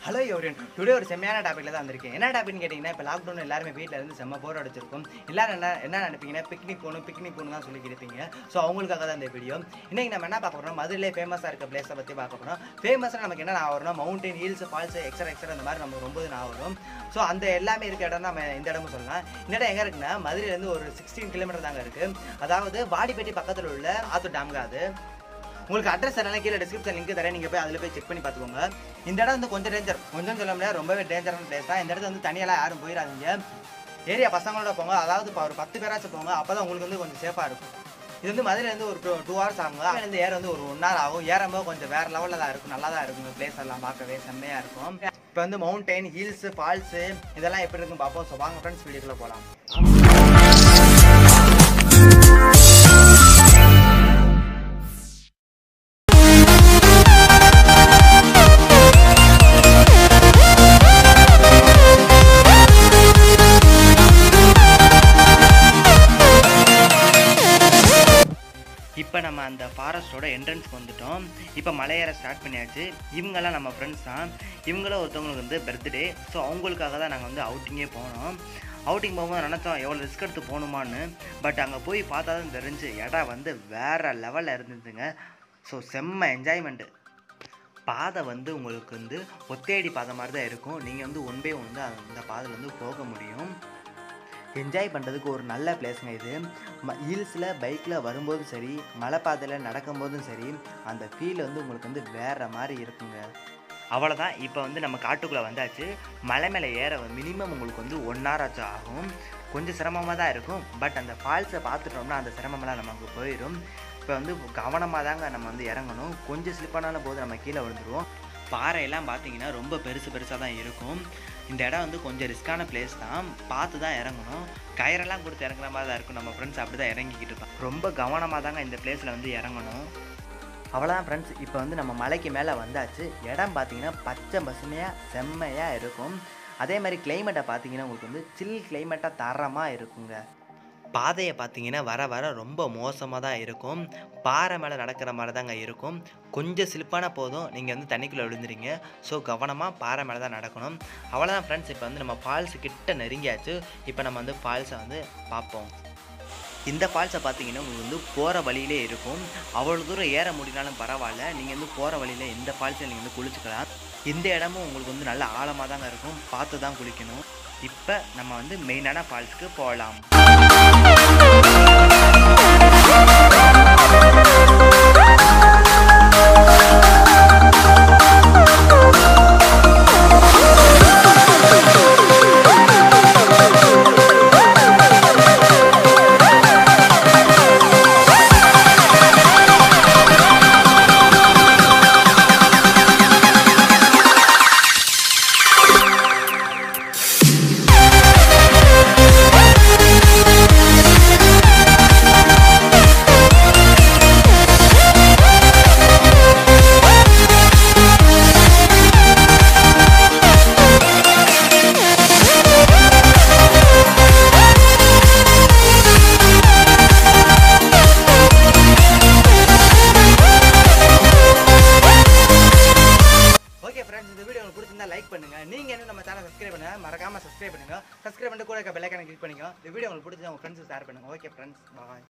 Hello எவரியன் today ஒரு செம்மையான டாப்பிக்கில் தான் வந்திருக்கேன். என்ன டாபிக்னு கேட்டிங்கன்னா, இப்போ லாக்டவுன் எல்லாருமே வீட்டில் இருந்து செம்ம போர் அடிச்சிருக்கும். எல்லாரும் என்ன நினைப்பீங்கன்னா, பிக்னிக் போகணும் தான் சொல்லி இருப்பீங்க. ஸோ அவங்களுக்காக தான் இந்த வீடியோ. இன்றைக்கி நம்ம என்ன பார்க்க போகிறோம், மதுரையிலே ஃபேமஸாக இருக்க பிளேஸை பற்றி பார்க்க போகிறோம். ஃபேமஸாக நமக்கு என்ன ஆகணும், மவுண்டன் ஹில்ஸ் ஃபால்ஸ் எக்ஸ்ட்ரா அந்த மாதிரி நமக்கு ரொம்ப வரும். ஸோ அந்த எல்லாமே இருக்க இடம் நம்ம இந்த இடமும் சொல்லலாம். இந்த இடம் எங்கே இருக்குன்னா, மதுரையிலேருந்து ஒரு 16 கிலோமீட்டர் தாங்க இருக்குது. அதாவது வாடிப்பட்டி பக்கத்தில் உள்ள ஆத்தூர் டாம்ங்க. அது உங்களுக்கு அட்ரஸ் எல்லாம் கீழே டிஸ்கிரிப்ஷன் லிங்க் தரேன், நீங்கள் போய் அதில் போய் செக் பண்ணி பார்த்துக்கோங்க. இந்த இடம் வந்து கொஞ்சம் டேஞ்சர், கொஞ்சம் சொல்ல முடியாது, ரொம்பவே டேஞ்சரான பிளேஸ் தான். இந்த இடத்துல வந்து தனியெல்லாம் யாரும் போயிடாதீங்க. ஏரியா பசங்களோட போங்க, அதாவது இப்போ ஒரு 10 பேராச்சும் போங்க, அப்போ தான் உங்களுக்கு வந்து கொஞ்சம் சேஃபாக இருக்கும். இது வந்து மதுரையிலேருந்து ஒரு 2 hours ஆகுங்க. அதுலேருந்து ஏற வந்து ஒரு 1 hour ஆகும். ஏறும்போது கொஞ்சம் வேறு லெவலில் தான் இருக்கும், நல்லா தான் இருக்கும். பிளேஸ் எல்லாம் பார்க்கவே செம்மையாக இருக்கும். இப்போ வந்து மவுண்டைன் ஹில்ஸ் ஃபால்ஸு இதெல்லாம் எப்படி இருக்குன்னு பார்ப்போம். ஸோ வாங்க ஃப்ரெண்ட்ஸ், வீடியோக்குள்ளே போகலாம். இப்போ நம்ம அந்த ஃபாரஸ்ட்டோட என்ட்ரன்ஸ்க்கு வந்துட்டோம். இப்போ மலையேற ஸ்டார்ட் பண்ணியாச்சு. இவங்கெல்லாம் நம்ம ஃப்ரெண்ட்ஸ் தான். இவங்களும் ஒருத்தவங்களுக்கு வந்து பர்த்டே. ஸோ அவங்களுக்காக தான் நாங்கள் வந்து அவுட்டிங்கே போனோம். அவுட்டிங் போகும்போது நினச்சோம் எவ்வளோ ரிஸ்க் எடுத்து போகணுமான்னு. பட் அங்கே போய் பார்த்தா தான் தெரிஞ்சு இடம் வந்து வேறு லெவலில் இருந்துச்சுங்க. ஸோ செம்ம என்ஜாய்மெண்ட்டு. பாதை வந்து உங்களுக்கு வந்து ஒத்தேடி பாதை மாதிரி தான் இருக்கும். நீங்கள் வந்து ஒன் பை ஒன் வந்து அந்த பாதையில் வந்து போக முடியும். என்ஜாய் பண்ணுறதுக்கு ஒரு நல்ல பிளேஸுங்க இது. ஹில்ஸில் பைக்கில் வரும்போதும் சரி, மலைப்பாதையில் நடக்கும்போதும் சரி, அந்த ஃபீல் வந்து உங்களுக்கு வந்து வேறு மாதிரி இருக்குங்க. அவ்வளோதான். இப்போ வந்து நம்ம காட்டுக்குள்ளே வந்தாச்சு. மலை மேலே ஏற மினிமம் உங்களுக்கு வந்து 1 hour ஆச்சும் ஆகும். கொஞ்சம் சிரமமாக தான் இருக்கும். பட் அந்த ஃபால்ஸை பார்த்துட்டோம்னா அந்த சிரமமெல்லாம் நமக்கு போயிடும். இப்போ வந்து கவனமாக தாங்க நம்ம வந்து இறங்கணும். கொஞ்சம் ஸ்லிப்பானாலும் போது நம்ம கீழே விழுந்துருவோம். பாறையெல்லாம் பார்த்தீங்கன்னா ரொம்ப பெருசாக தான் இருக்கும். இந்த இடம் வந்து கொஞ்சம் ரிஸ்க்கான பிளேஸ் தான், பார்த்து தான் இறங்கணும். கயிறெல்லாம் கொடுத்து இறங்குற மாதிரி தான் இருக்கும். நம்ம ஃப்ரெண்ட்ஸ் அப்படி தான் இறங்கிக்கிட்டு இருப்போம். ரொம்ப கவனமாக தாங்க இந்த பிளேஸில் வந்து இறங்கணும். அவ்வளோதான் ஃப்ரெண்ட்ஸ், இப்போ வந்து நம்ம மலைக்கு மேலே வந்தாச்சு. இடம் பார்த்தீங்கன்னா பச்சை பசுமையாக செம்மையாக இருக்கும். அதே மாதிரி கிளைமேட்டை பார்த்தீங்கன்னா உங்களுக்கு வந்து சில் கிளைமேட்டாக தரமாக இருக்குங்க. பாதையை பார்த்தீங்கன்னா வர ரொம்ப மோசமாக தான் இருக்கும். பாறை மேலே நடக்கிற மாதிரி தாங்க இருக்கும். கொஞ்சம் ஸ்லிப்பான போதும் நீங்கள் வந்து தண்ணிக்குள்ளே விழுந்துறீங்க. ஸோ கவனமாக பாறை மேலே தான் நடக்கணும். அவ்வளோதான் ஃப்ரெண்ட்ஸ், இப்போ வந்து நம்ம ஃபால்ஸு கிட்ட நெருங்கியாச்சு. இப்போ நம்ம வந்து ஃபால்ஸை வந்து பார்ப்போம். இந்த ஃபால்ஸை பார்த்தீங்கன்னா உங்களுக்கு வந்து போகிற வழியிலே இருக்கும். அவ்வளோ தூரம் ஏற முடியனாலும் பரவாயில்ல, நீங்கள் வந்து போகிற வழியில் இந்த ஃபால்ஸை நீங்கள் வந்து குளிச்சுக்கலாம். இந்த இடமும் உங்களுக்கு வந்து நல்ல ஆழமாக தாங்க இருக்கும், பார்த்து தான் குளிக்கணும். இப்போ நம்ம வந்து மெயினான ஃபால்ஸுக்கு போகலாம். இந்த வீடியோ உங்களுக்கு பிடிச்சிருந்தா லைக் பண்ணுங்க. நீங்க என்ன நம்ம சேனல் சப்ஸ்கிரைப் பண்ணுங்க, மறக்காம சப்ஸ்கிரைப் பண்ணுங்க. சப்ஸ்கிரைப் பண்ணிட்டு கூட இருக்க பெல் ஐகானை கிளிக் பண்ணுங்க. இந்த வீடியோ உங்களுக்கு பிடிச்சா உங்க ஃப்ரெண்ட்ஸ் ஷேர் பண்ணுங்க. ஓகே ஃப்ரெண்ட்ஸ், பாய்.